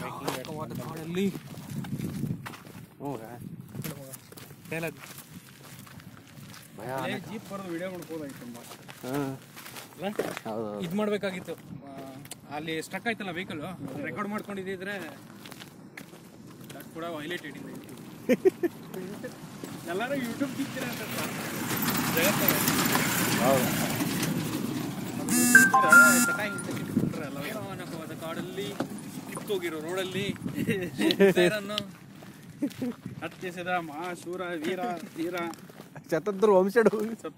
ಕಾಡಲ್ಲಿ ಜೀಪ್ ಬರೋದು ವಿಡಿಯೋ ಮಾಡ್ಬೋದಾಗಿತ್ತು. ಇದು ಮಾಡಬೇಕಾಗಿತ್ತು, ಅಲ್ಲಿ ಸ್ಟ್ರಕ್ ಆಯ್ತಲ್ಲ ವೆಹಿಕಲ್, ರೆಕಾರ್ಡ್ ಮಾಡ್ಕೊಂಡಿದ್ದಿದ್ರೆ ಅದು ಕೂಡ ಹೈಲೈಟೆಡ್ ಇದೆ. ಎಲ್ಲರೂ ಯೂಟ್ಯೂಬ್ ಸಿಗ್ತೀರ ಅಂತ ಜಗತ್ತಲ್ಲ ಕಾಡಲ್ಲಿ ಕಿತ್ತೋಗಿರೋ ರೋಡಲ್ಲಿ ಹತ್ತಿಸಿದ ಮಹಾಶೂರ ವೀರ ಧೀರ ಶತದ್ರ ವಂಶಡು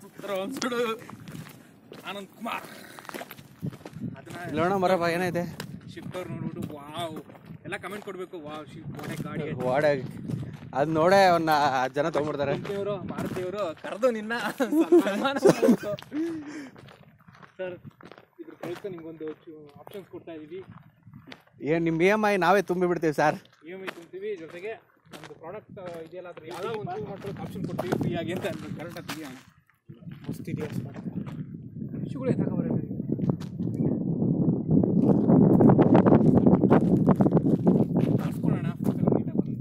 ಆನಂದ್ ಕುಮಾರ್. ಅದನ್ನ ಮರಪ್ಪ ಏನೈತೆ ಶಿಫ್ಟರ್ ನೋಡ್ಬಿಟ್ಟು ವಾವ್ ಎಲ್ಲ ಕಮೆಂಟ್ ಕೊಡ್ಬೇಕು. ವಾವ್ ಶಿಫ್ಟ್ ಗಾಡಿ ವಾಡ ಅದ್ ನೋಡೇ ಅವನ್ನ ಜನ ತಗೊಂಡ್ಬಿಡ್ತಾರೆ. ಮಾರುತಿಯವರು ಕರೆದು ನಿನ್ನ ಸರ್ ಇದ್ರ ಪ್ರಯುಕ್ತ ನಿಮ್ಗೊಂದು ಆಪ್ಷನ್ಸ್ ಕೊಡ್ತಾ ಇದೀವಿ. ಏನ್ ನಿಮ್ EMI ನಾವೇ ತುಂಬಿ ಬಿಡ್ತೀವಿ ಸರ್. EMI ತುಂಬ್ತೀವಿ, ಜೊತೆಗೆ ನಮ್ದು ಪ್ರಾಡಕ್ಟ್ ಇದೆಯಲ್ಲ ಅದ್ರ ಯಾವುದೋ ಒಂದು ಮಾಡ್ಕೊಳ್ಳೋಕೆ ಆಪ್ಷನ್ ಕೊಡ್ತೀವಿ ಫ್ರೀಯಾಗಿ ಅಂತ ಕರೆಕ್ಟಾಗಿ ತೆಗಿಯೋಣ. ಮಸ್ತ್ ಇದೆಯಾ ಇಶ್ಯೂಗಳೇ ತಗೋಬರ ಕಳ್ಸ್ಕೊಳ್ಳೋಣ. ನೀಟಾಗಿ ಬರಲಿ.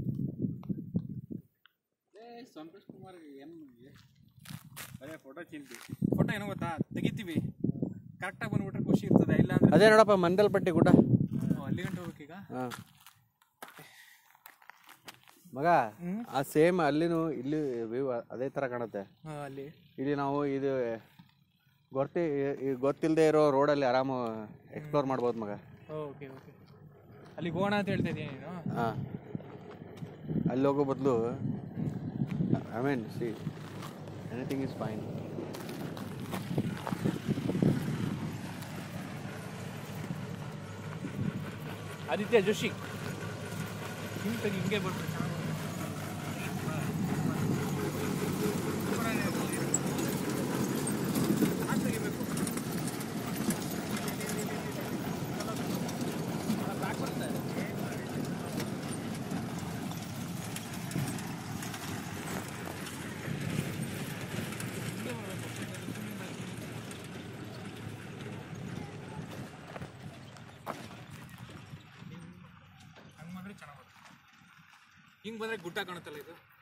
ಸಂತೋಷ್ ಕುಮಾರ್ ಏನು ಅದೇ ಫೋಟೋ ಚಿಂತಿ. ಫೋಟೋ ಏನೋ ಗೊತ್ತಾ, ತೆಗಿತೀವಿ ಕರೆಕ್ಟಾಗಿ ಬಂದ್ಬಿಟ್ರೆ ಖುಷಿ ಇರ್ತದೆ. ಇಲ್ಲ ಅಂದ್ರೆ ಅದೇ ನೋಡಪ್ಪ ಮಂದಲ್ಪಟ್ಟಿ ಗುಡ್ಡ, ಅಲ್ಲಿ ಗಂಟೆ ಹೋಗ್ಬೇಕೀಗ ಮಗ. ಆ ಸೇಮ್ ಅಲ್ಲಿನೂ ಇಲ್ಲಿ ವ್ಯೂ ಅದೇ ತರ ಕಾಣುತ್ತೆ. ಅಲ್ಲಿ ಇಲ್ಲಿ ನಾವು ಇದು ಗೊತ್ತಿಲ್ಲದೆ ಇರೋ ರೋಡಲ್ಲಿ ಆರಾಮ ಎಕ್ಸ್ಪ್ಲೋರ್ ಮಾಡ್ಬೋದು ಮಗ. ಓಕೆ ಓಕೆ, ಅಲ್ಲಿ ಹೋಗೋಣ ಅಂತ ಹೇಳ್ತಾ ಇದೀನಿ ನೀನು. ಹಾಂ, ಅಲ್ಲಿ ಹೋಗೋ ಬದಲು I mean see anything is fine. Aditya Joshi ಹಿಂಗೆ ಬರ್ತಾರೆ. ಹಿಂಗೆ ಬಂದರೆ ಗುಡ್ಡ ಕಾಣುತ್ತಲ್ಲ ಇದು.